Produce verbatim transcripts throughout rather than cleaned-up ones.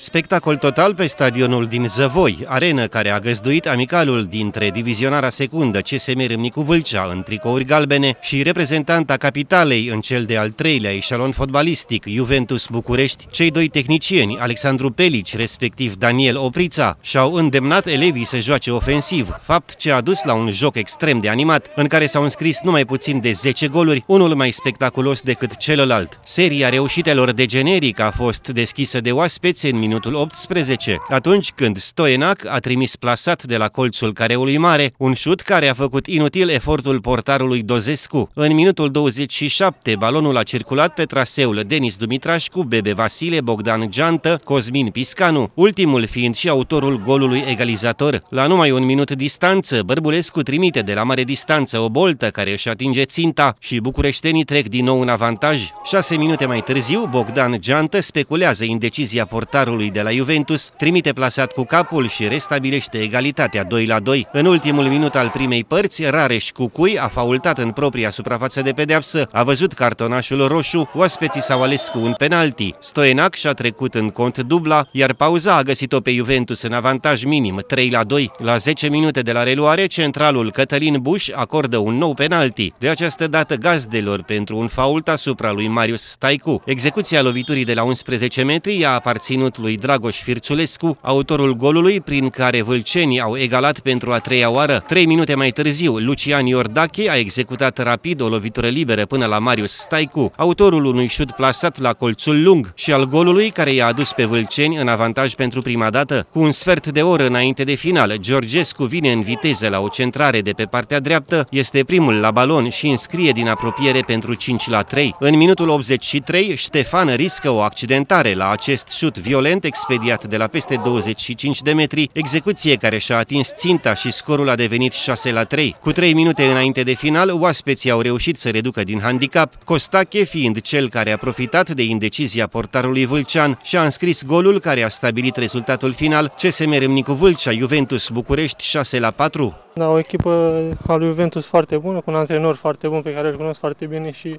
Spectacol total pe stadionul din Zăvoi, arenă care a găzduit amicalul dintre divizionara secundă C S M Râmnicu Vâlcea în tricouri galbene și reprezentanta capitalei în cel de-al treilea eșalon fotbalistic Juventus București. Cei doi tehnicieni, Alexandru Pelici, respectiv Daniel Oprița, și-au îndemnat elevii să joace ofensiv, fapt ce a dus la un joc extrem de animat, în care s-au înscris numai puțin de zece goluri, unul mai spectaculos decât celălalt. Seria reușitelor de generic a fost deschisă de oaspeți în minutul optsprezece, atunci când Stoienac a trimis plasat de la colțul careului mare un șut care a făcut inutil efortul portarului Dozescu. În minutul douăzeci și șapte, balonul a circulat pe traseul Denis Dumitrașcu, Bebe Vasile, Bogdan Geantă, Cosmin Piscanu, ultimul fiind și autorul golului egalizator. La numai un minut distanță, Bărbulescu trimite de la mare distanță o boltă care își atinge ținta și bucureștenii trec din nou în avantaj. Șase minute mai târziu, Bogdan Geantă speculează indecizia portarului de la Juventus, trimite plasat cu capul și restabilește egalitatea doi la doi. În ultimul minut al primei părți, Rareș Cucui a faultat în propria suprafață de pedeapsă, a văzut cartonașul roșu, oaspeții s-au ales cu un penalti. Stoienac și-a trecut în cont dubla, iar pauza a găsit-o pe Juventus în avantaj minim, trei la doi. La zece minute de la reluare, centralul Cătălin Buș acordă un nou penalti, de această dată gazdelor pentru un fault asupra lui Marius Staicu. Execuția loviturii de la unsprezece metri i-a aparținut lui Dragoș Firțulescu, autorul golului prin care vâlcenii au egalat pentru a treia oară. Trei minute mai târziu, Lucian Iordache a executat rapid o lovitură liberă până la Marius Staicu, autorul unui șut plasat la colțul lung și al golului care i-a adus pe vâlceni în avantaj pentru prima dată. Cu un sfert de oră înainte de final, Georgescu vine în viteză la o centrare de pe partea dreaptă, este primul la balon și înscrie din apropiere pentru cinci la trei. În minutul optzeci și trei, Ștefan riscă o accidentare la acest șut violent expediat de la peste douăzeci și cinci de metri, execuție care și-a atins ținta și scorul a devenit șase la trei. Cu trei minute înainte de final, oaspeții au reușit să reducă din handicap, Costache fiind cel care a profitat de indecizia portarului vâlcean și a înscris golul care a stabilit rezultatul final: C S M Râmnicu Vâlcea, Juventus București șase la patru. Da, o echipă a lui Juventus foarte bună, cu un antrenor foarte bun pe care îl cunosc foarte bine și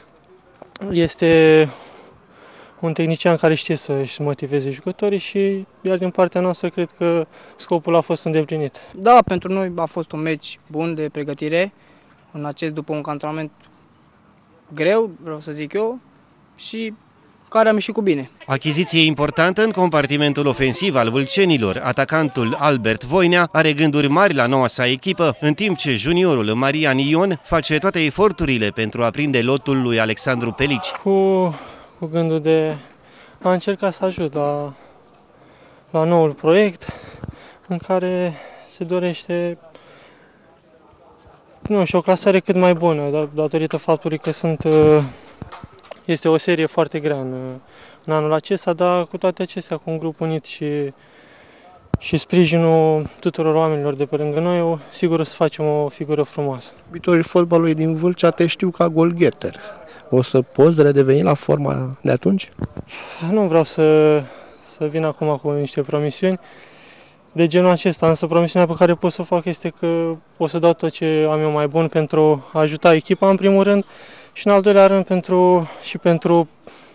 este un tehnician care știe să-și motiveze jucătorii și iar din partea noastră cred că scopul a fost îndeplinit. Da, pentru noi a fost un meci bun de pregătire, în acest după un antrenament greu, vreau să zic eu, și care am ieșit cu bine. Achiziție importantă în compartimentul ofensiv al vâlcenilor. Atacantul Albert Voinea are gânduri mari la noua sa echipă, în timp ce juniorul Marian Ion face toate eforturile pentru a prinde lotul lui Alexandru Pelici. Cu, cu gândul de a încerca să ajut la, la noul proiect în care se dorește nu știu, o clasare cât mai bună, datorită faptului că sunt, este o serie foarte grea în, în anul acesta, dar cu toate acestea, cu un grup unit și, și sprijinul tuturor oamenilor de pe lângă noi, sigur o să facem o figură frumoasă. Iubitorii fotbalului din Vâlcea te știu ca golgheter. O să poți redeveni la forma de atunci? Nu vreau să, să vin acum cu niște promisiuni de genul acesta, însă promisiunea pe care pot să o fac este că o să dau tot ce am eu mai bun pentru a ajuta echipa în primul rând și în al doilea rând pentru, și pentru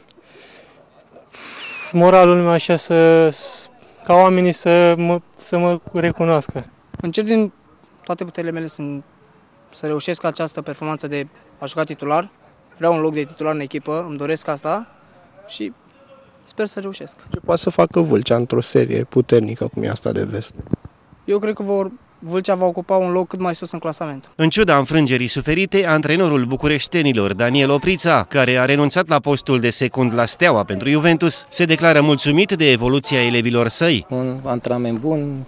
moralul meu, așa, să, ca oamenii să mă, să mă recunoască. Încerc din toate puterile mele să, să reușesc această performanță de a juca titular. Vreau un loc de titular în echipă, îmi doresc asta și sper să reușesc. Ce poate să facă Vâlcea într-o serie puternică cum e asta de vest? Eu cred că vor, Vâlcea va ocupa un loc cât mai sus în clasament. În ciuda înfrângerii suferite, antrenorul bucureștenilor Daniel Oprița, care a renunțat la postul de secund la Steaua pentru Juventus, se declară mulțumit de evoluția elevilor săi. Un antrenament bun,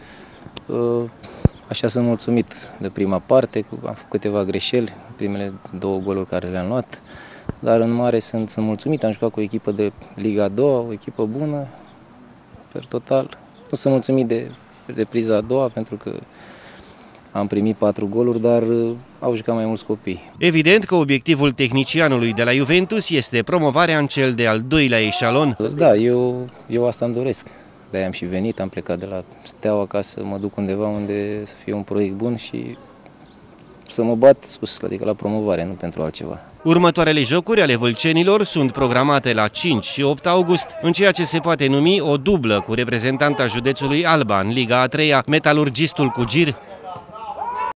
așa sunt mulțumit de prima parte, am făcut câteva greșeli, primele două goluri care le-am luat, dar în mare sunt, sunt mulțumit, am jucat cu o echipă de Liga a doua, o echipă bună, per total. Nu sunt mulțumit de repriza a doua pentru că am primit patru goluri, dar au jucat mai mulți copii. Evident că obiectivul tehnicianului de la Juventus este promovarea în cel de-al doilea eșalon. Da, eu, eu asta îmi doresc. De-aia am și venit, am plecat de la Steaua ca să mă duc undeva unde să fie un proiect bun și să mă bat sus, adică la promovare, nu pentru altceva. Următoarele jocuri ale vâlcenilor sunt programate la cinci și opt august, în ceea ce se poate numi o dublă cu reprezentanta județului Alba în Liga a treia, Metalurgistul cu Gir.